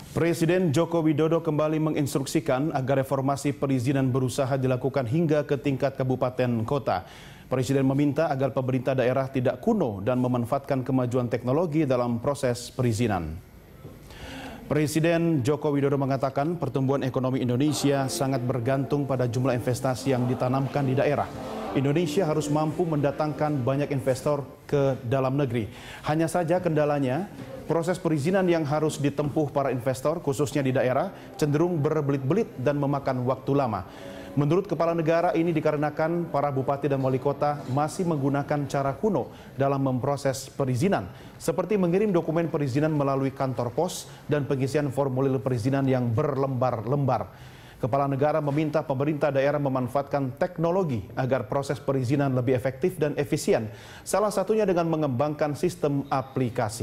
Presiden Joko Widodo kembali menginstruksikan agar reformasi perizinan berusaha dilakukan hingga ke tingkat kabupaten kota. Presiden meminta agar pemerintah daerah tidak kuno dan memanfaatkan kemajuan teknologi dalam proses perizinan. Presiden Joko Widodo mengatakan pertumbuhan ekonomi Indonesia sangat bergantung pada jumlah investasi yang ditanamkan di daerah. Indonesia harus mampu mendatangkan banyak investor ke dalam negeri. Hanya saja kendalanya, proses perizinan yang harus ditempuh para investor, khususnya di daerah, cenderung berbelit-belit dan memakan waktu lama. Menurut Kepala Negara, ini dikarenakan para bupati dan wali kota masih menggunakan cara kuno dalam memproses perizinan, seperti mengirim dokumen perizinan melalui kantor pos dan pengisian formulir perizinan yang berlembar-lembar. Kepala Negara meminta pemerintah daerah memanfaatkan teknologi agar proses perizinan lebih efektif dan efisien, salah satunya dengan mengembangkan sistem aplikasi.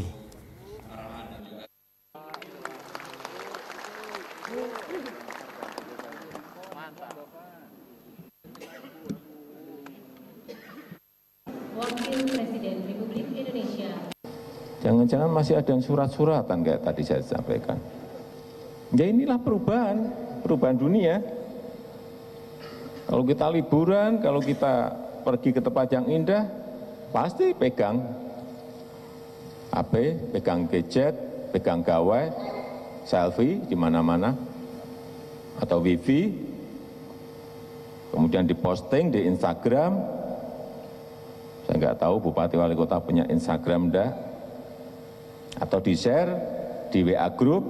Wakil Presiden Republik Indonesia. Jangan-jangan masih ada yang surat-suratan kayak tadi saya sampaikan. Ya inilah perubahan dunia. Kalau kita liburan, kalau kita pergi ke tempat yang indah, pasti pegang HP, pegang gadget, pegang gawai, selfie di mana-mana, atau wifi, kemudian diposting di Instagram. Saya nggak tahu Bupati Wali Kota punya Instagram enggak, atau di-share di WA Group,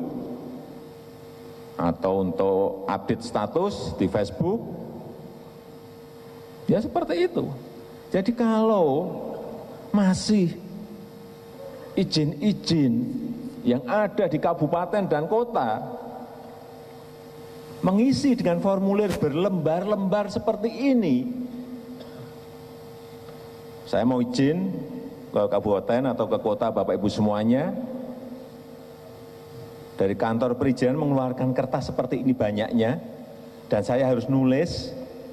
atau untuk update status di Facebook. Ya seperti itu. Jadi kalau masih izin-izin yang ada di kabupaten dan kota mengisi dengan formulir berlembar-lembar seperti ini, saya mau izin ke kabupaten atau ke kota Bapak Ibu semuanya, dari kantor perizinan mengeluarkan kertas seperti ini banyaknya, dan saya harus nulis,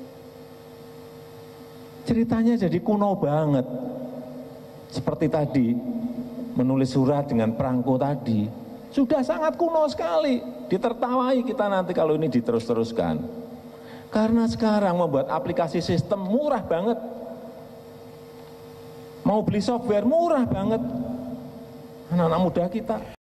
ceritanya jadi kuno banget. Seperti tadi, menulis surat dengan perangko tadi, sudah sangat kuno sekali. Ditertawai kita nanti kalau ini diterus-teruskan. Karena sekarang membuat aplikasi sistem murah banget. Mau beli software murah banget. Anak-anak muda kita.